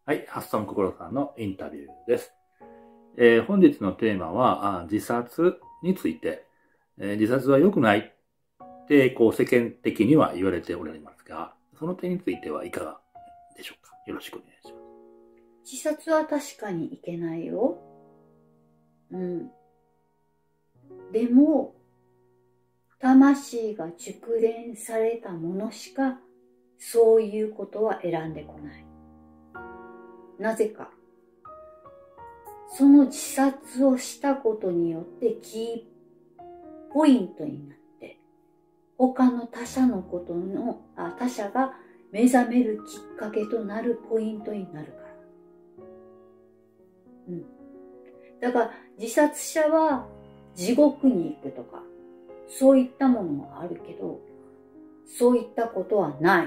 はい、発想心さんのインタビューです。本日のテーマは自殺について、自殺は良くないって世間的には言われておられますが、その点についてはいかがでしょうか。よろしくお願いします。 自殺は確かにいけないよ。うん。でも、魂が熟練されたものしか、そういうことは選んでこない。なぜか。その自殺をしたことによってキーポイントになって、他の他者が目覚めるきっかけとなるポイントになるから。うん。だから自殺者は地獄に行くとか、そういったものはあるけど、そういったことはない。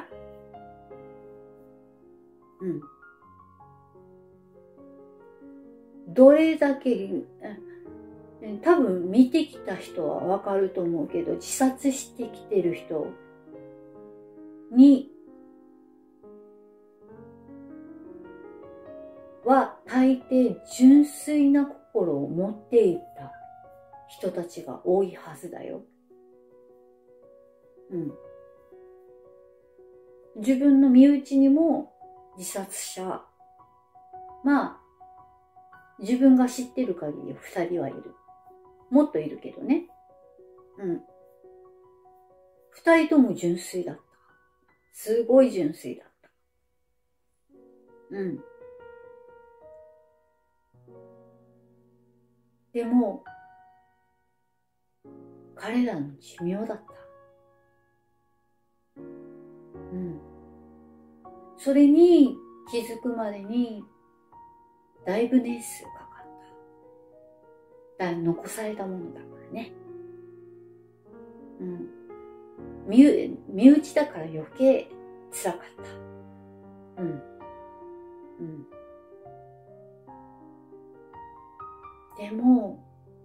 うん。どれだけ、多分見てきた人はわかると思うけど、自殺してきてる人には大抵純粋な心を持っていた人たちが多いはずだよ。うん。自分の身内にも自殺者、まあ、自分が知ってる限り2人はいる。もっといるけどね。うん。2人とも純粋だった。すごい純粋だった。うん。でも、彼らの寿命だった。うん。それに気づくまでに、だいぶ年数かかった。残されたものだからね。うん。身内だから余計辛かった。うん。うん。でも、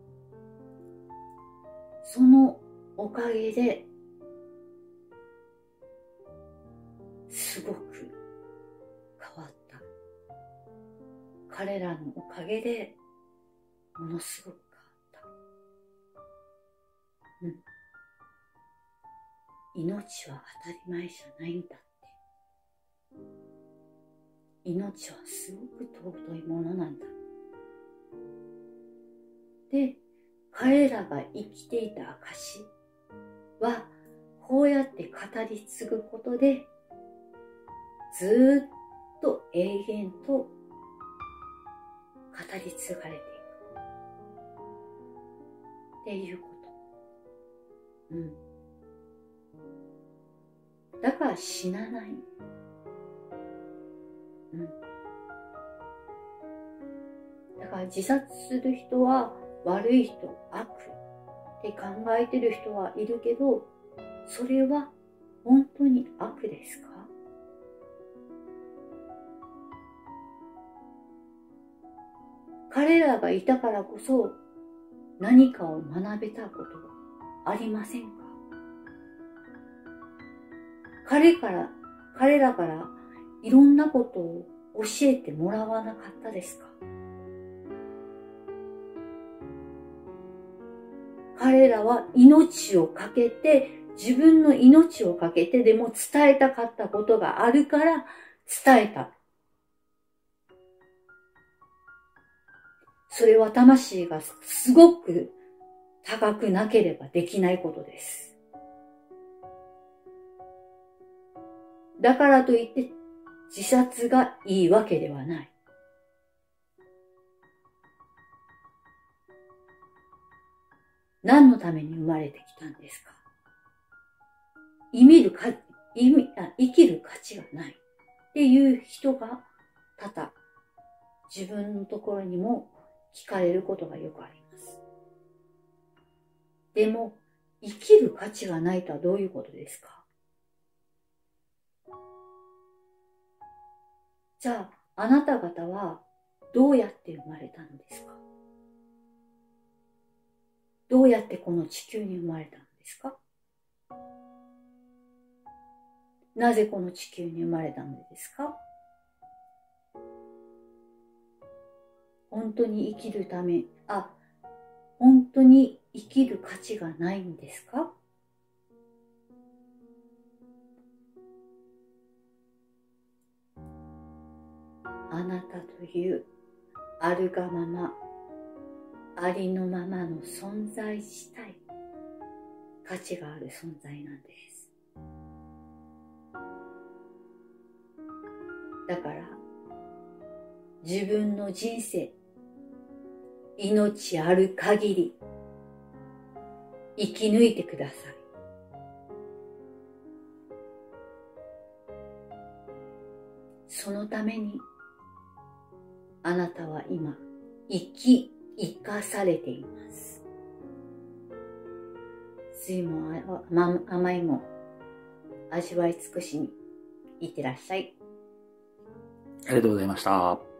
そのおかげですごく変わった。彼らのおかげでものすごく変わった。うん。命は当たり前じゃないんだって。命はすごく尊いものなんだ。で、彼らが生きていた証は、こうやって語り継ぐことで、ずっと永遠と語り継がれていく。っていうこと。うん。だから死なない。うん。だから自殺する人は悪い人、悪って考えてる人はいるけど、それは本当に悪ですか？彼らがいたからこそ何かを学べたことはありませんか？彼らからいろんなことを教えてもらわなかったですか？彼らは命をかけて、自分の命をかけてでも伝えたかったことがあるから伝えた。それは魂がすごく高くなければできないことです。だからといって自殺がいいわけではない。何のために生まれてきたんですか？生きる価値がないっていう人が多々自分のところにも聞かれることがよくあります。でも生きる価値がないとはどういうことですか？じゃああなた方はどうやって生まれたのですか？どうやってこの地球に生まれたのですか？なぜこの地球に生まれたのですか？ 本当に生きるため、本当に生きる価値がないんですか？あなたというあるがまま、ありのままの存在自体、価値がある存在なんです。だから、自分の人生、命ある限り、生き抜いてください。そのために、あなたは今、生かされています。酸いも甘いも味わい尽くしにいってらっしゃい。 ありがとうございました。